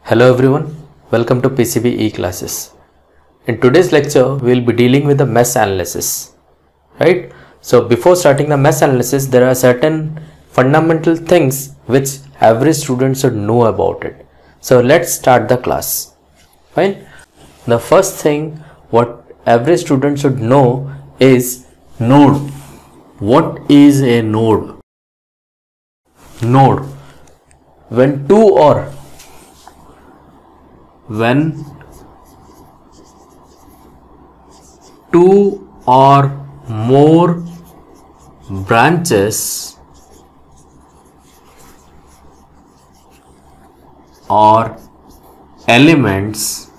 Hello everyone, welcome to PCB E-classes. In today's lecture, we will be dealing with the mesh analysis, right? So before starting the mesh analysis, there are certain fundamental things which every student should know about it. So let's start the class. Fine. The first thing what every student should know is node. What is a node? Node. When two or more branches or elements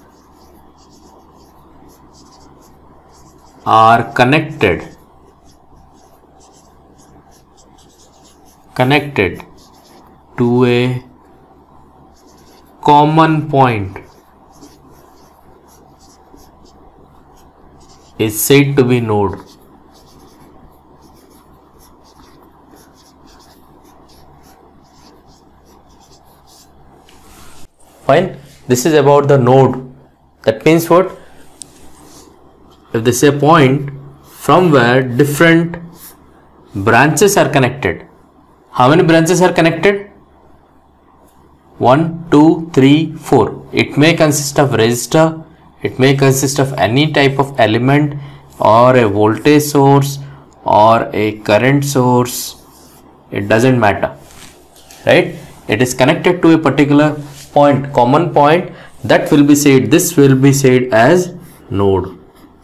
are connected to a common point is said to be node. Fine. This is about the node. That means what? If this is a point from where different branches are connected. How many branches are connected? 1, 2, 3, 4. It may consist of resistor. It may consist of any type of element or a voltage source or a current source. It doesn't matter, right? It is connected to a particular point, common point, that will be said, this will be said as node.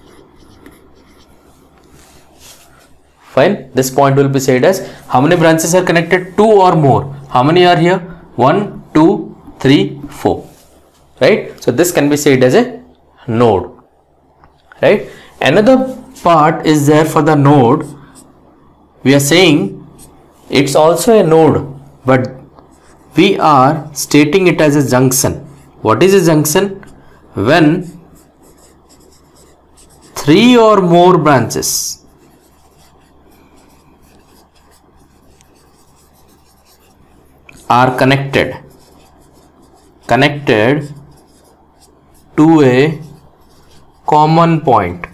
Fine. This point will be said as, how many branches are connected? 2 or more. How many are here? 1, 2, 3, 4. Right? So this can be said as a node. Right? Another part is there for the node. We are saying it's also a node, but we are stating it as a junction. What is a junction? When 3 or more branches are connected to a common point,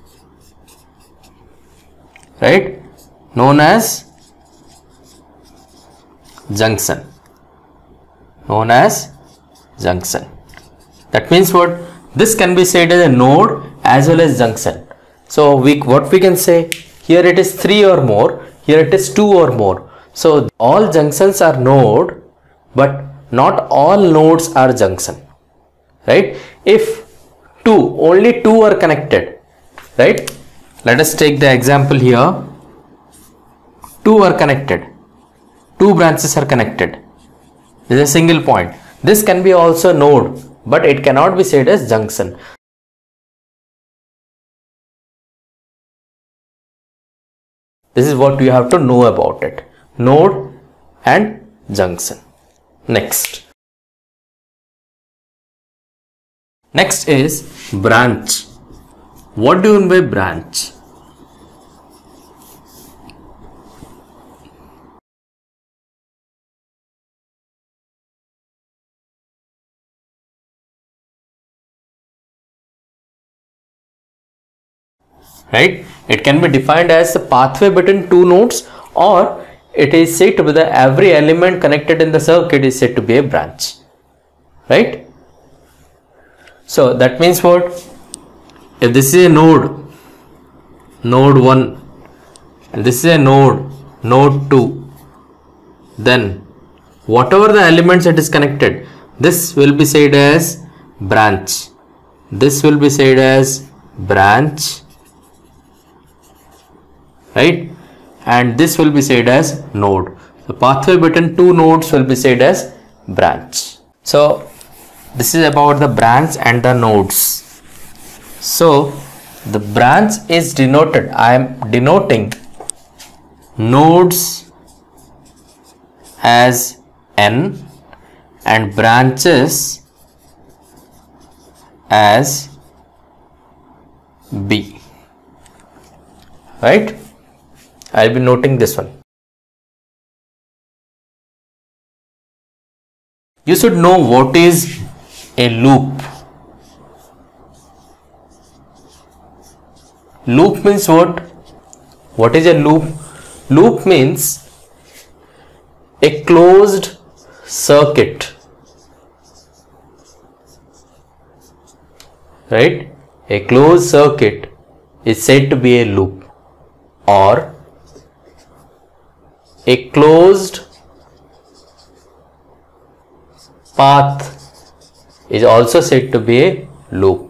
right, known as junction. That means what? This can be said as a node as well as junction. So what we can say, here it is 3 or more, here it is 2 or more. So all junctions are node, but not all nodes are junction, right? If only two are connected, right? Let us take the example here. 2 are connected, 2 branches are connected. This is a single point. This can be also node, but it cannot be said as junction. This is what you have to know about it. Node and junction. Next is branch. What do you mean by branch? Right? It can be defined as a pathway between two nodes, or it is said to be that every element connected in the circuit is said to be a branch, right? So that means what? If this is a node 1, and this is a node 2, then whatever the elements it is connected, this will be said as branch. This will be said as branch, right? And this will be said as node. The pathway between two nodes will be said as branch. So this is about the branch and the nodes. So the branch is denoted, I am denoting nodes as N and branches as B, right? I'll be noting this one. You should know what is a loop. Loop means what? What is a loop? Loop means a closed circuit, right? A closed circuit is said to be a loop, or a closed path is also said to be a loop.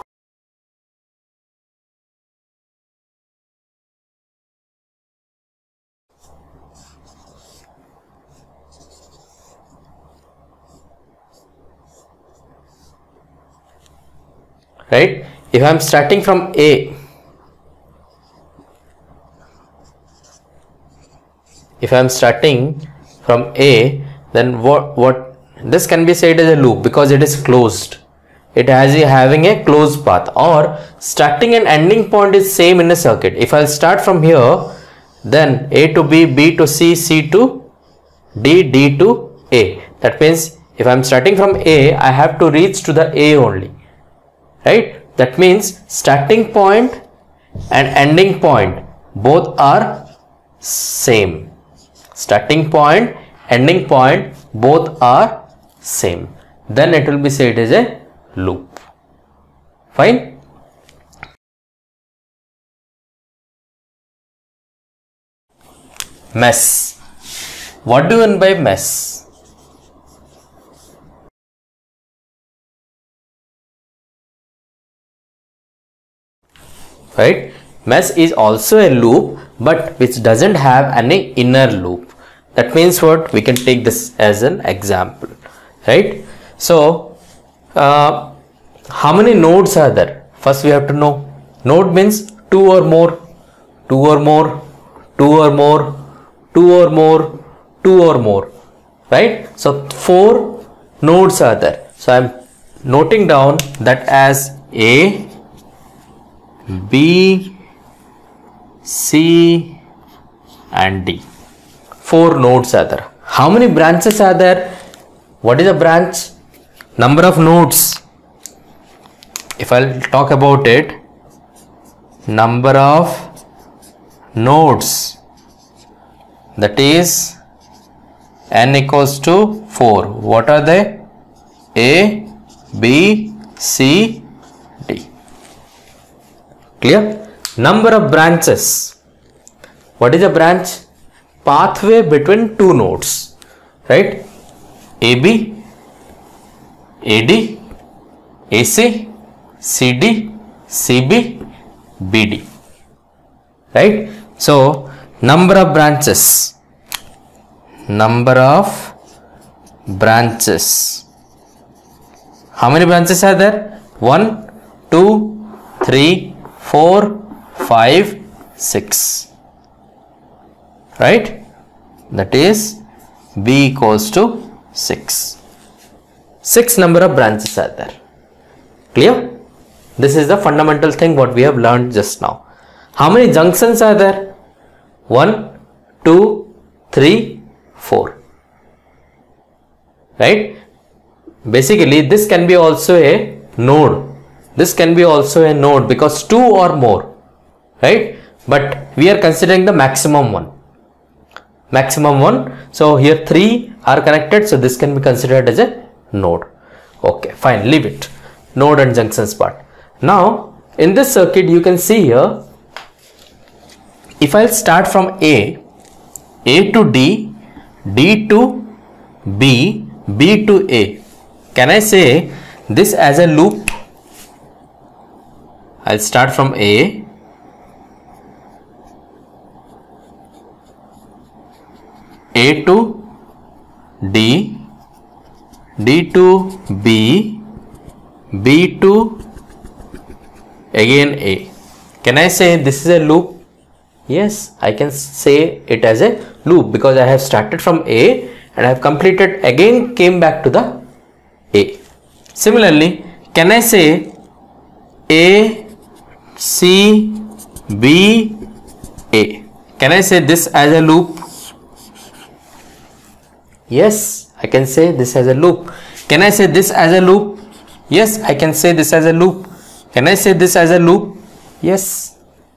Right? If I am starting from A, then what this can be said as a loop because it is closed. It has having a closed path, or starting and ending point is same in a circuit. If I start from here, then A to B, B to C, C to D, D to A. That means if I am starting from A, I have to reach to the A only. Right? That means starting point and ending point both are same. Starting point, ending point both are same. Then it will be said as a loop. Fine? Mesh. What do you mean by mesh? Right? Mesh is also a loop, but which doesn't have any inner loop. That means what? We can take this as an example, right? So, how many nodes are there? First we have to know. Node means two or more, two or more, two or more, two or more, two or more, right? So, 4 nodes are there. So, I am noting down that as A, B, C and D. 4 nodes are there. How many branches are there? What is a branch? Number of nodes. If I'll talk about it, number of nodes, that is n equals to 4. What are they? A, B, C, D. Clear? Number of branches. What is a branch? Pathway between 2 nodes, right? AB, AD, AC, CD, CB, BD, right? So, number of branches. Number of branches. How many branches are there? 1, 2, 3, 4, 5, 6. Right? That is B equals to 6. 6 number of branches are there. Clear? This is the fundamental thing what we have learned just now. How many junctions are there? 1, 2, 3, 4. Right? Basically, this can be also a node. This can be also a node because 2 or more. Right? But we are considering the maximum one. Maximum one. So here 3 are connected. So this can be considered as a node. Okay, fine. Leave it. Node and junctions part. Now, in this circuit, you can see here, if I start from A to D, D to B, B to A, can I say this as a loop? I'll start from A, A to D, D to B, B to again A. Can I say this is a loop? Yes, I can say it as a loop because I have started from A and I have completed again came back to the A. Similarly, can I say A, C, B, A? Can I say this as a loop? Yes, I can say this as a loop. Can I say this as a loop? Yes, I can say this as a loop. Can I say this as a loop? Yes.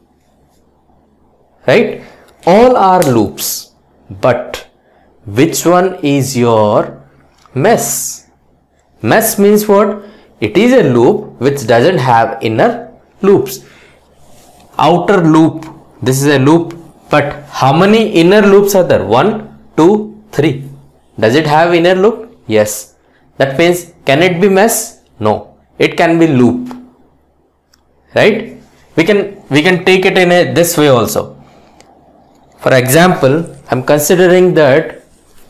Right? All are loops. But which one is your mesh? Mesh means what? It is a loop which doesn't have inner loops. Outer loop. This is a loop. But how many inner loops are there? 1, 2, 3. Does it have inner loop? Yes. That means, can it be mesh? No. It can be loop. Right? We can take it in this way also. For example, I am considering that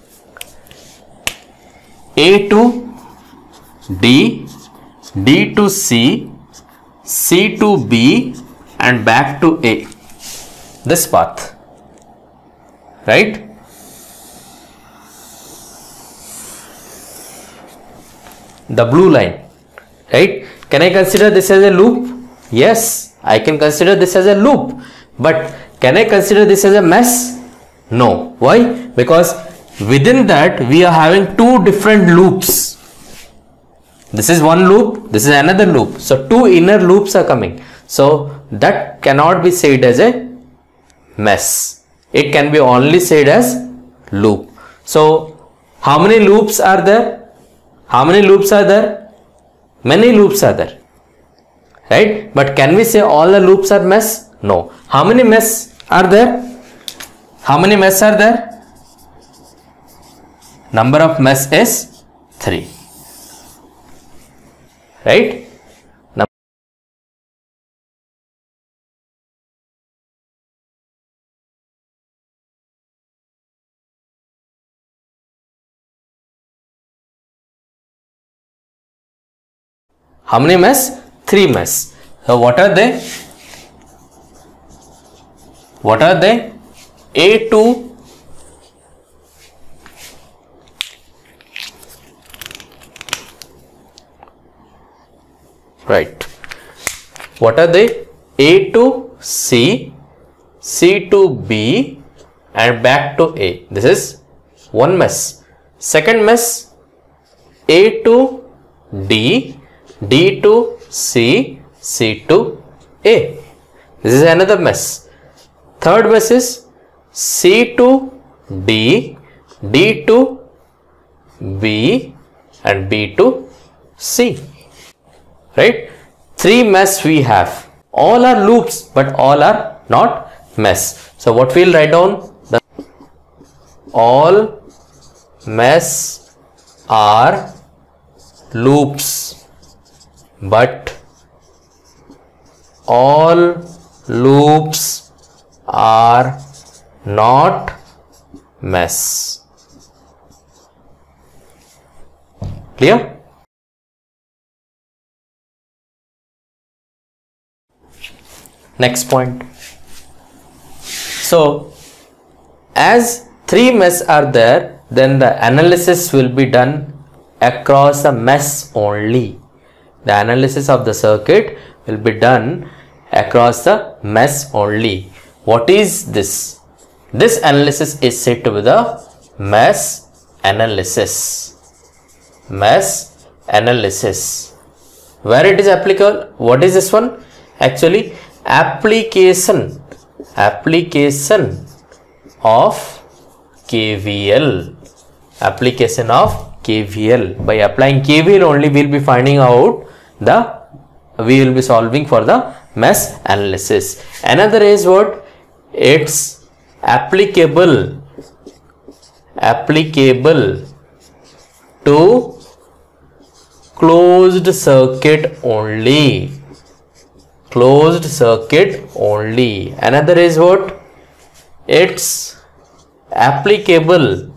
A to D, D to C, C to B and back to A. This path. Right? The blue line. Right? Can I consider this as a loop? Yes, I can consider this as a loop. But can I consider this as a mesh? No. Why? Because within that we are having two different loops. This is one loop, this is another loop. So two inner loops are coming. So that cannot be said as a mesh. It can be only said as loop. So how many loops are there? How many loops are there? Many loops are there. Right? But can we say all the loops are mesh? No. How many meshes are there? How many meshes are there? Number of meshes is 3. Right? How many meshes? 3 meshes. So what are they? What are they? A2 right. What are they? A to C, C to B and back to A. This is one mesh. Second mesh, A to D, D to C, C to A. This is another mesh. Third mesh is C to D, D to B and B to C. Right? 3 meshes we have. All are loops but all are not mesh. So what we will write down? All meshes are loops but all loops are not mesh. Clear? Next point. So as 3 meshes are there, then the analysis will be done across the mesh only. The analysis of the circuit will be done across the mesh only. What is this? This analysis is said to be the mesh analysis. Mesh analysis. Where it is applicable? What is this one? Actually, application of KVL. Application of KVL. By applying KVL only we will be finding out we will be solving for the mesh analysis. Another is what? It's applicable to closed circuit only. Closed circuit only. Another is what? It's applicable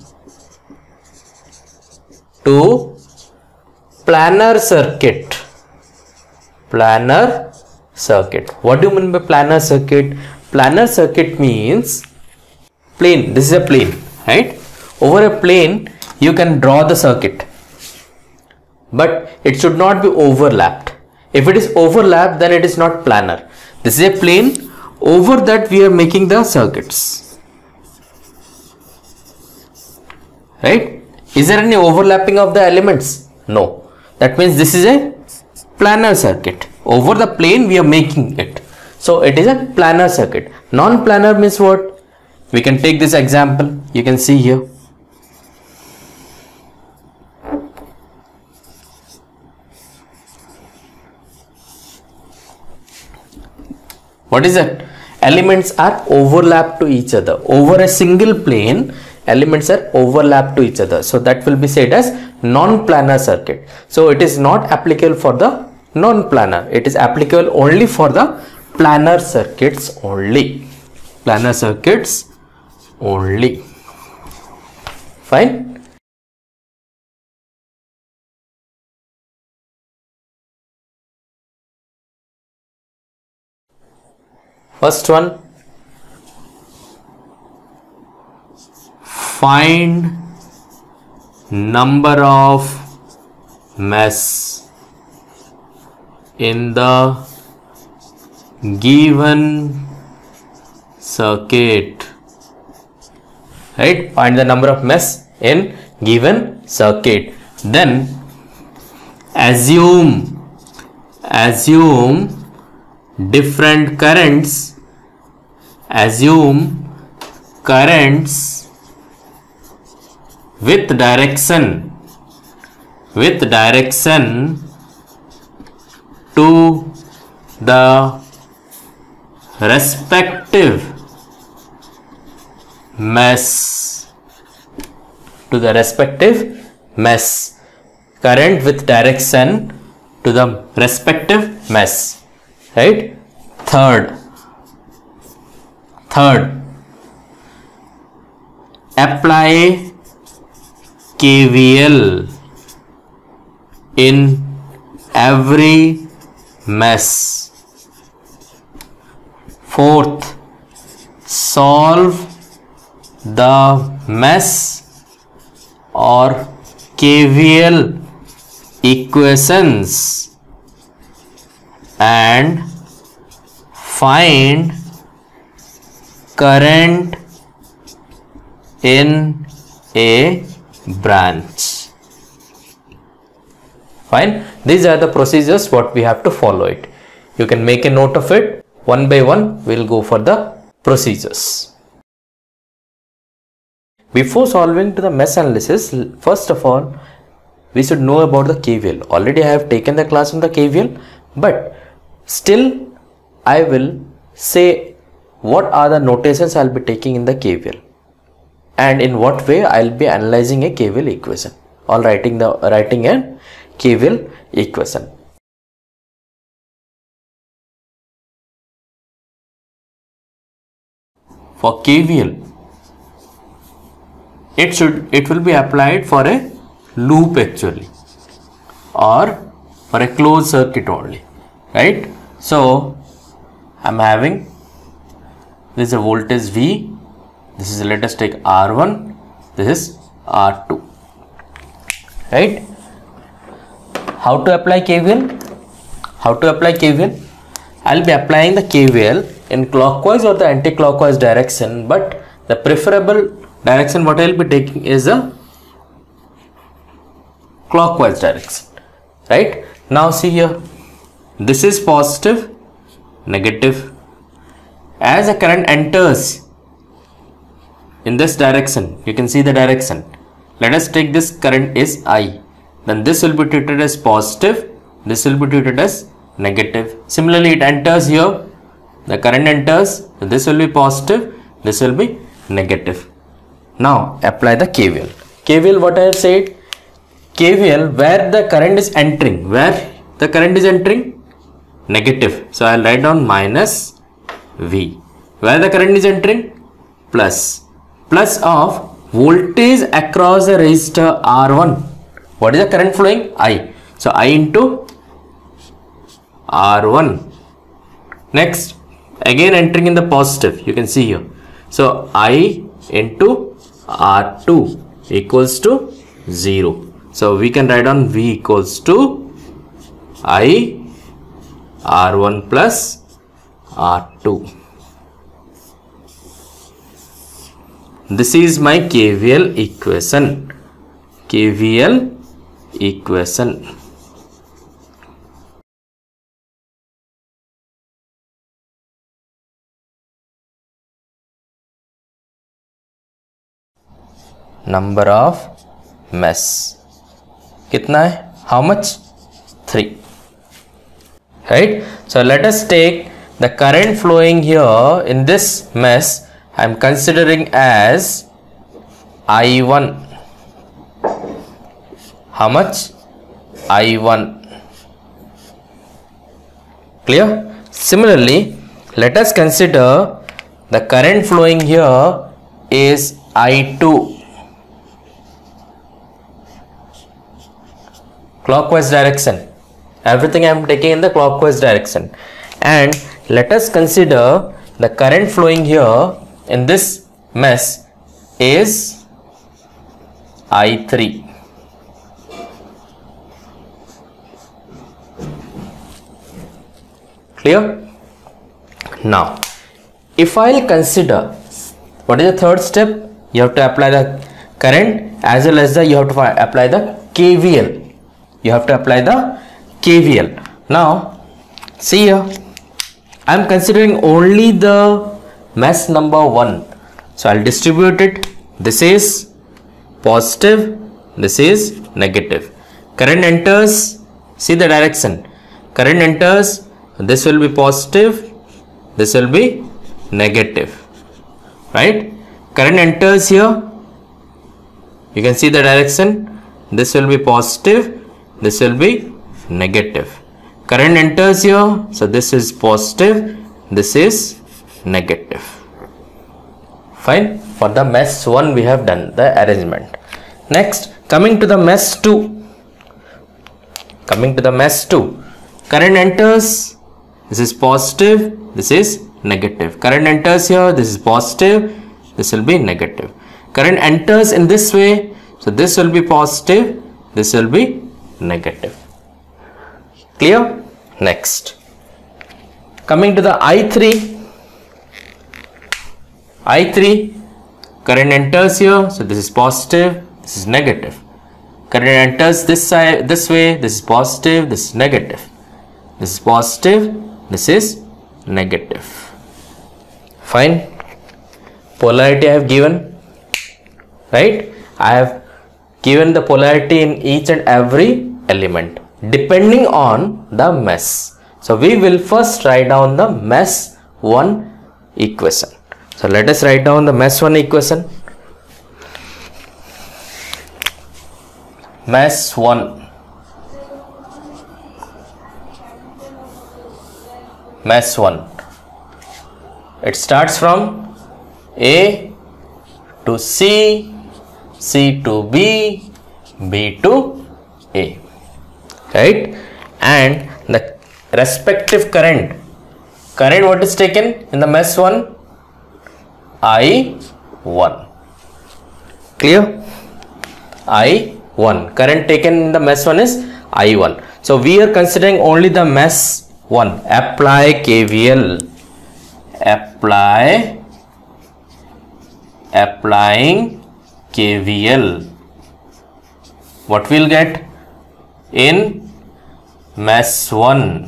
to planar circuit. Planar circuit. What do you mean by planar circuit? Planar circuit means plane. This is a plane, right? Over a plane you can draw the circuit, but it should not be overlapped. If it is overlapped, then it is not planar. This is a plane. Over that we are making the circuits, right? Is there any overlapping of the elements? No. That means this is a planar circuit. Over the plane we are making it. So it is a planar circuit. Non-planar means what? We can take this example. You can see here. What is that? Elements are overlapped to each other. Over a single plane, elements are overlapped to each other. So that will be said as non-planar circuit. So it is not applicable for the non-planar. It is applicable only for the planar circuits only. Planar circuits only. Fine. First one, find number of mesh in the given circuit. Right? Find the number of mesh in given circuit. Then assume different currents. Assume currents with direction to the respective mesh. Current with direction to the respective mesh. Right? Third, apply KVL in every mesh. Fourth, solve the mesh or KVL equations and find current in a branch. Fine. These are the procedures what we have to follow it. You can make a note of it. One by one we will go for the procedures. Before solving to the mesh analysis, first of all we should know about the KVL. Already I have taken the class on the KVL, but still I will say what are the notations I will be taking in the KVL and in what way I will be analyzing a KVL equation or writing a KVL equation. For KVL, it will be applied for a loop actually or for a closed circuit only, right? So I'm having this is a voltage V, this is, let us take R1, this is R2, right? How to apply KVL? I'll be applying the KVL in clockwise or the anti-clockwise direction, but the preferable direction what I'll be taking is a clockwise direction, right? Now see here, this is positive, negative. As the current enters in this direction, you can see the direction. Let us take this current is I. Then this will be treated as positive, this will be treated as negative. Similarly, it enters here, the current enters, so this will be positive, this will be negative. Now apply the KVL. KVL, what I have said, KVL where the current is entering, negative. So I will write down minus V. Where the current is entering, plus of voltage across the resistor R1. What is the current flowing? I. So I into R1. Next, again entering in the positive, you can see here. So I into R2 equals to 0. So we can write on V equals to I R1 plus R2. This is my KVL equation. number of mesh. कितना है? How much? 3. Right? So let us take the current flowing here in this mesh. I am considering as I1. How much? I1. Clear? Similarly, let us consider the current flowing here is I2. Clockwise direction. Everything I am taking in the clockwise direction. And let us consider the current flowing here in this mesh is I3. Clear? Now, if I'll consider, what is the third step? You have to apply the current as well as you have to apply the KVL. You have to apply the KVL. Now, see here, I am considering only the mesh number 1. So, I'll distribute it. This is positive, this is negative. Current enters, see the direction. Current enters, this will be positive, this will be negative, right? Current enters here, you can see the direction. This will be positive, this will be negative. Current enters here, so this is positive, this is negative. Fine. For the mesh 1 we have done the arrangement. Next, coming to the mesh 2. Coming to the mesh 2. Current enters, this is positive, this is negative. Current enters here, this is positive, this will be negative. Current enters in this way, so this will be positive, this will be negative. Clear? Next, coming to the I3. I3, current enters here, so this is positive, this is negative. Current enters this side, this way, this is positive, this is negative. This is positive, this is negative. Fine. Polarity I have given, right? I have given the polarity in each and every element depending on the mesh. So we will first write down the mesh 1 equation. So let us write down the mesh 1 equation. Mesh 1. Mesh 1. It starts from A to C, C to B, B to A. Right? And the respective current what is taken in the mesh 1? I1. Clear? I1. Current taken in the mesh 1 is I1. So we are considering only the mesh 1. Apply KVL. Applying KVL. What we'll get in mesh 1?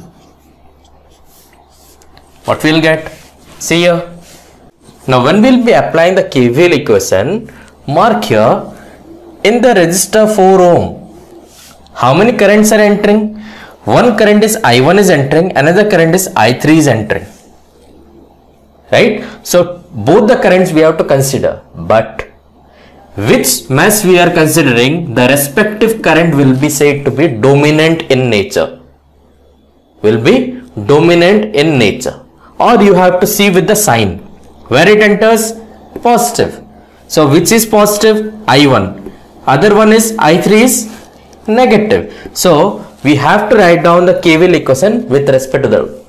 What we'll get? See here. Now when we'll be applying the KVL equation, mark here in the resistor 4 ohm. How many currents are entering? One current is I1 is entering, another current is I3 is entering. Right? So both the currents we have to consider, but which mesh we are considering, the respective current will be said to be dominant in nature. Will be dominant in nature. Or you have to see with the sign. Where it enters? Positive. So which is positive? I1. Other one is I3 is negative. So we have to write down the KVL equation with respect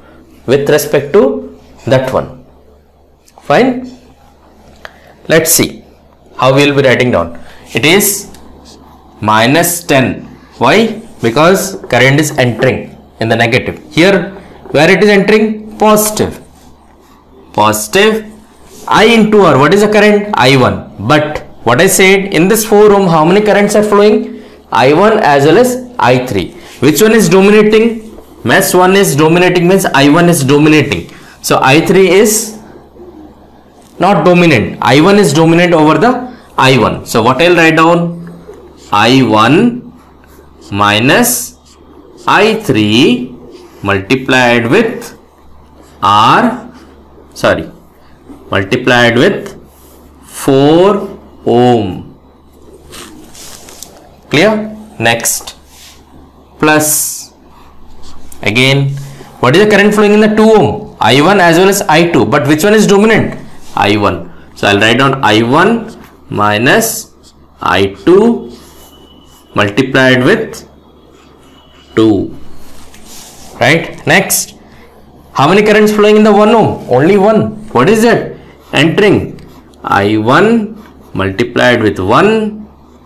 to that one. Fine. Let's see how we will be writing down. It is minus 10. Why? Because current is entering in the negative. Here where it is entering? Positive. Positive. I into R. What is the current? I1. But what I said, in this 4 ohm, how many currents are flowing? I1 as well as I3. Which one is dominating? Mesh 1 is dominating, means I1 is dominating. So I3 is not dominant. I1 is dominant over the I1. So what I'll write down? I1 minus I3 multiplied with multiplied with 4 ohm. Clear? Next, plus again, what is the current flowing in the 2 ohm? I1 as well as I2, but which one is dominant? I1. So I'll write down I1 minus I2 multiplied with 2. Right? Next, how many currents flowing in the 1 ohm? Only one. What is that? Entering. I1 multiplied with 1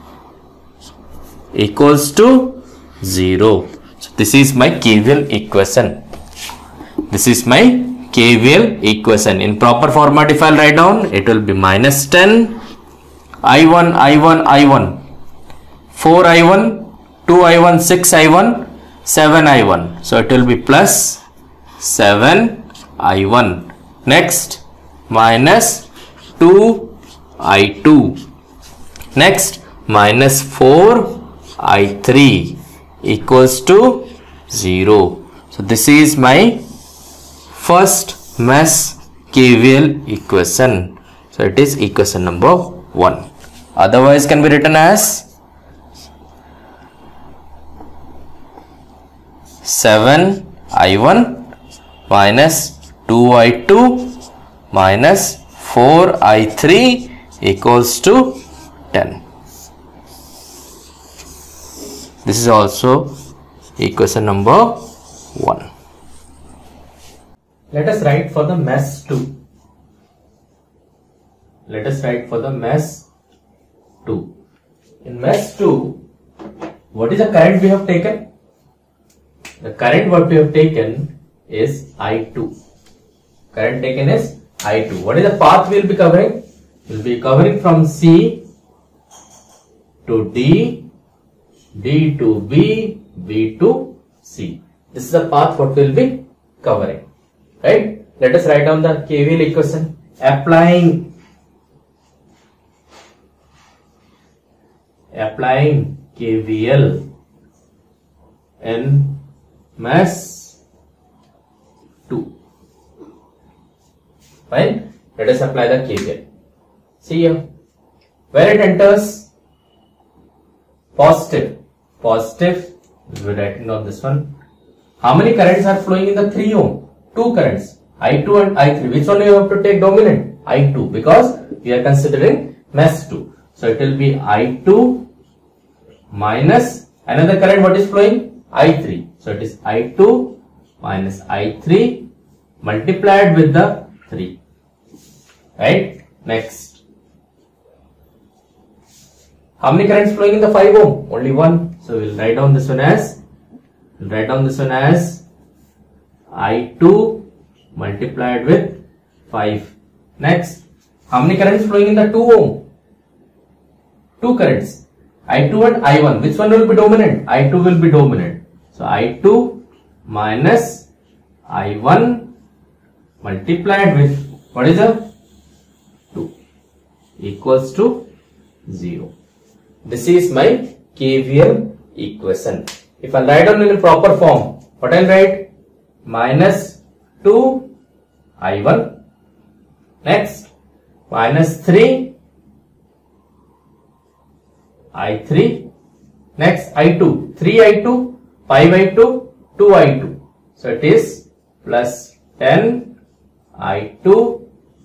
equals to 0. So this is my KVL equation. This is my KVL equation. In proper format, if I'll write down, it will be minus 10 I1, I1, I1, 4 I1, 2 I1, 6 I1, 7 I1. So it will be plus 7 I1. Next, minus 2 I2. Next, minus 4 I3 equals to 0. So this is my first mesh KVL equation. So it is equation number 1. Otherwise can be written as 7 I1 minus 2 I2 minus 4 I3 equals to 10. This is also equation number 1. Let us write for the mesh 2. Let us write for the mesh 2. In mesh 2, what is the current we have taken? The current what we have taken is I2. Current taken is I2. What is the path we will be covering? We will be covering from C to D, D to B, B to C. This is the path what we will be covering. Right? Let us write down the KVL equation. Applying KVL in mesh 2. Fine. Let us apply the KVL. See here. Where it enters? Positive. Positive. We will be writing down this one. How many currents are flowing in the 3 ohm? 2 currents. I2 and I3. Which one you have to take dominant? I2, because we are considering mesh 2. So it will be I2 minus another current. What is flowing? I3. So it is I2 minus I3 multiplied with the 3. Right? Next. How many currents flowing in the 5 ohm? Only one. So we will write down this one as I2 multiplied with 5. Next, how many currents flowing in the 2 ohm? 2 currents. I2 and I1. Which one will be dominant? I2 will be dominant. So I2 minus I1 multiplied with, what is the 2 equals to 0. This is my KVL equation. If I write down in a proper form, what I'll write? Minus 2 I1. Next, minus 3 I3. Next, I2. 3 I2, 5 I2, 2 I2. So it is plus 10 I2.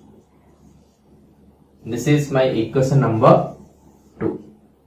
This is my equation number 2.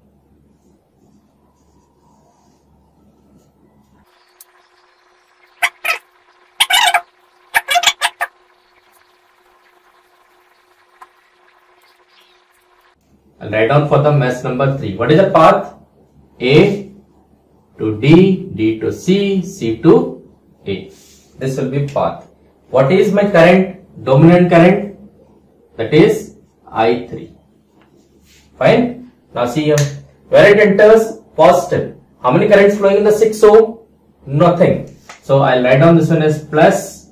I'll write down for the mesh number 3. What is the path? A to D, D to C, C to A. This will be path. What is my current? Dominant current? That is I3. Fine. Now see here. Where it enters? Positive. How many currents flowing in the 6 ohm? Nothing. So I'll write down this one as plus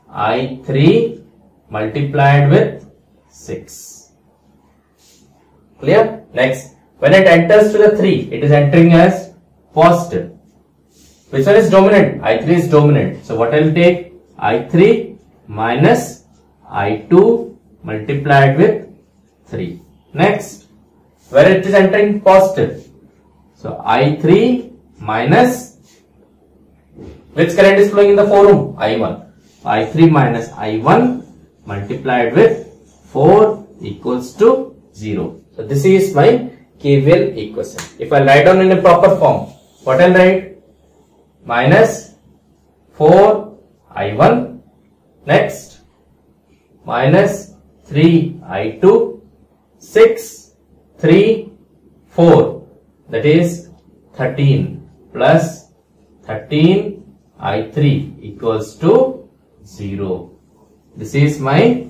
I3 multiplied with 6. Clear? Next, when it enters to the 3, it is entering as positive. Which one is dominant? I3 is dominant. So what I will take? I3 minus I2 multiplied with 3. Next, where it is entering positive. So I3 minus, which current is flowing in the 4 ohm? I1. I3 minus I1 multiplied with 4 equals to 0. So this is my KVL equation. If I write down in a proper form, what I'll write? Minus 4 I1, next minus 3 I2, 6, 3, 4, that is 13 plus 13 I3 equals to 0. This is my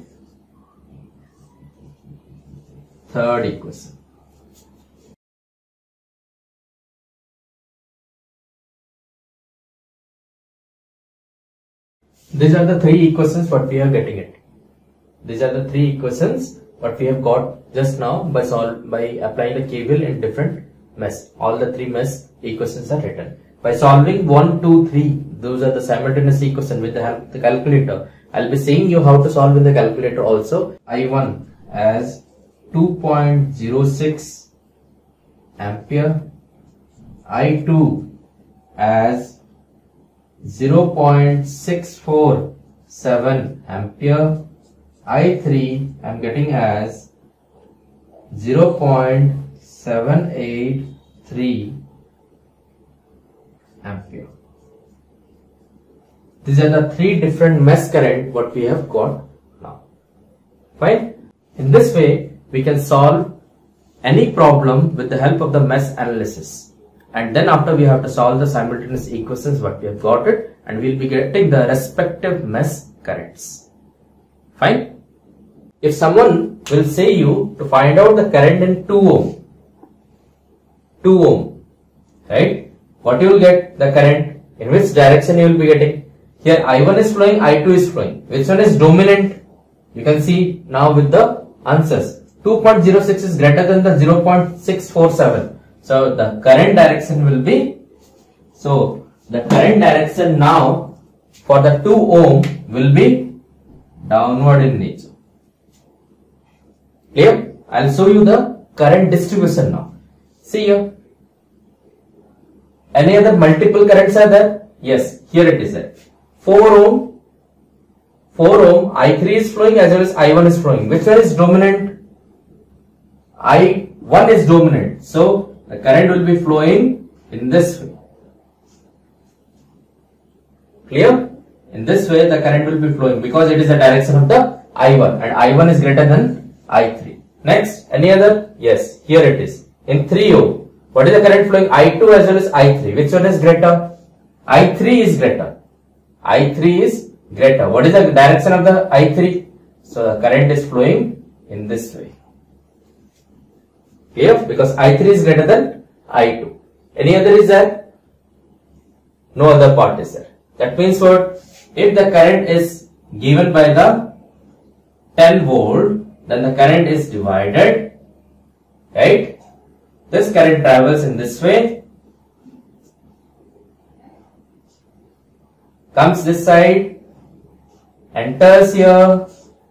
third equation. These are the 3 equations what we are getting it. These are the 3 equations what we have got just now by applying the KVL in different mesh. All the 3 mesh equations are written. By solving 1, 2, 3, those are the simultaneous equation with the help of the calculator. I'll be saying you how to solve in the calculator also. I1 as 2.06 ampere, I2 as 0.647 ampere, I3 I am getting as 0.783 ampere. These are the 3 different mesh current what we have got now. Fine. In this way we can solve any problem with the help of the mesh analysis. And then after we have to solve the simultaneous equations what we have got it, and we will be getting the respective mesh currents. Fine. If someone will say you to find out the current in 2 ohm, right? What you will get the current, in which direction you will be getting? Here I1 is flowing, I2 is flowing. Which one is dominant? You can see now with the answers. 2.06 is greater than the 0.647. So the current direction will be, so the current direction now for the 2 ohm will be downward in nature. Clear? I'll show you the current distribution now. See here. Any other multiple currents are there? Yes, here it is there. 4 ohm, I3 is flowing as well as I1 is flowing. Which one is dominant? I1 is dominant. So the current will be flowing in this way. Clear? In this way the current will be flowing because it is the direction of the I1 and I1 is greater than I3. Next, any other? Yes, here it is. In 3 ohm, what is the current flowing? I2 as well as I3. Which one is greater? I3 is greater. I3 is greater. What is the direction of the I3? So the current is flowing in this way. Clear? Because I3 is greater than I2. Any other is there? No other part is there. That means what? If the current is given by the 10 volt, then the current is divided, right? This current travels in this way, comes this side, enters here,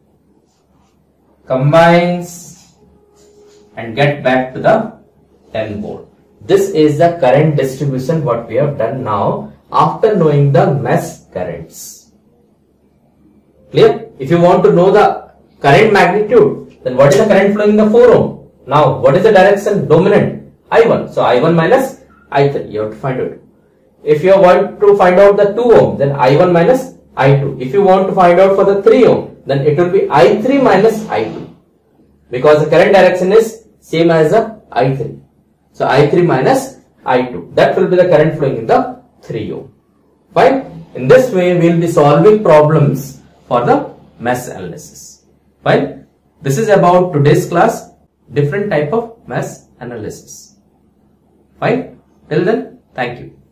combines and get back to the 10 volt. This is the current distribution what we have done now after knowing the mesh currents. Clear? If you want to know the current magnitude, then what is the current flowing in the 4 ohm? Now, what is the direction? Dominant. I1. So, I1 minus I3. You have to find it. If you want to find out the 2 ohm, then I1 minus I2. If you want to find out for the 3 ohm, then it will be I3 minus I2. Because the current direction is same as the I3. So, I3 minus I2. That will be the current flowing in the 3 ohm. Fine. In this way, we will be solving problems for the mesh analysis. Fine. This is about today's class, different type of mesh analysis. Fine. Till then, thank you.